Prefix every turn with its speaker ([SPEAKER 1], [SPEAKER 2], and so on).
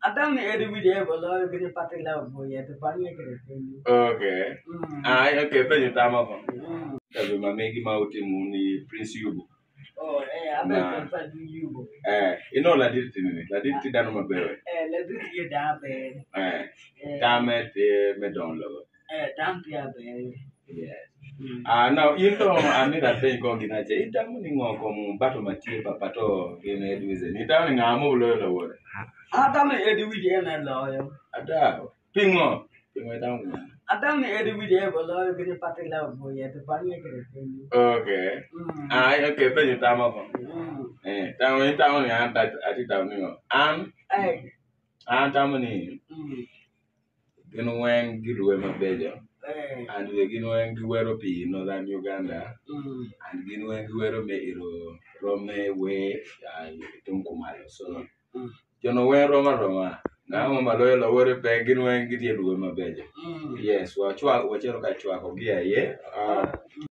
[SPEAKER 1] Adam every video below the party love boy at the party.
[SPEAKER 2] Okay. Okay, but you time up. Every man make him out in Mooney Prince Yubu.
[SPEAKER 1] Oh, I bet you.
[SPEAKER 2] You know, I did it. I did it down my belly.
[SPEAKER 1] Let it get down there.
[SPEAKER 2] Damn it, me don't love it.
[SPEAKER 1] Damn, yes.
[SPEAKER 2] Now, you know, I made a thing going in a day. It's happening on battle material, papato, in a reason. It's down in a move lower.
[SPEAKER 1] Adam every video and lawyer.
[SPEAKER 2] Ada, ping on. Ping down.
[SPEAKER 1] Adam every video below the party love boy at the party.
[SPEAKER 2] Okay. Okay, but you time up. Down in town, I did down here. And Tamani, you know, when you were my bedroom. And we begin when you were in northern Uganda, and begin when you were made Rome way, Tunkumalo. So, you know where Roma. Now, my lawyer, what begging when you get my bedroom. Yes, what you are, what you're going to yeah.